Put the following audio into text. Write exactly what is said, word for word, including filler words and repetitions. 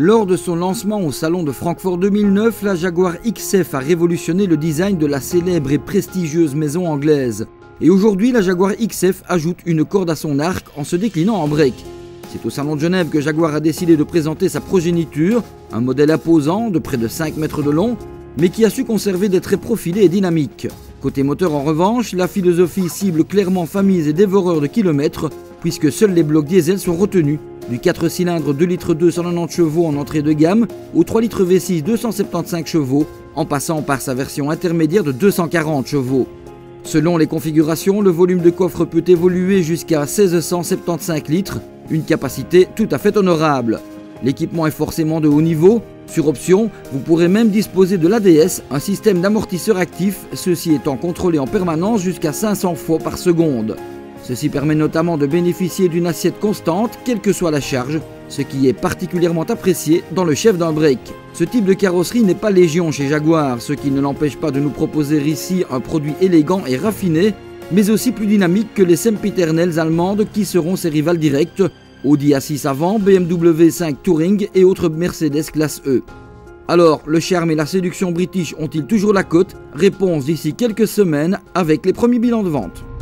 Lors de son lancement au salon de Francfort deux mille neuf, la Jaguar X F a révolutionné le design de la célèbre et prestigieuse maison anglaise. Et aujourd'hui, la Jaguar X F ajoute une corde à son arc en se déclinant en break. C'est au salon de Genève que Jaguar a décidé de présenter sa progéniture, un modèle imposant de près de cinq mètres de long, mais qui a su conserver des traits profilés et dynamiques. Côté moteur en revanche, la philosophie cible clairement familles et dévoreurs de kilomètres, puisque seuls les blocs diesel sont retenus. Du quatre cylindres deux litres deux cent quatre-vingt-dix chevaux en entrée de gamme au trois litres V six deux cent soixante-quinze chevaux, en passant par sa version intermédiaire de deux cent quarante chevaux. Selon les configurations, le volume de coffre peut évoluer jusqu'à mille six cent soixante-quinze litres, une capacité tout à fait honorable. L'équipement est forcément de haut niveau. Sur option, vous pourrez même disposer de l'A D S, un système d'amortisseur actif, ceci étant contrôlé en permanence jusqu'à cinq cents fois par seconde. Ceci permet notamment de bénéficier d'une assiette constante, quelle que soit la charge, ce qui est particulièrement apprécié dans le chef d'un break. Ce type de carrosserie n'est pas légion chez Jaguar, ce qui ne l'empêche pas de nous proposer ici un produit élégant et raffiné, mais aussi plus dynamique que les sempiternelles allemandes qui seront ses rivales directes, Audi A six avant, B M W cinq Touring et autres Mercedes classe E. Alors, le charme et la séduction british ont-ils toujours la cote? Réponse d'ici quelques semaines avec les premiers bilans de vente.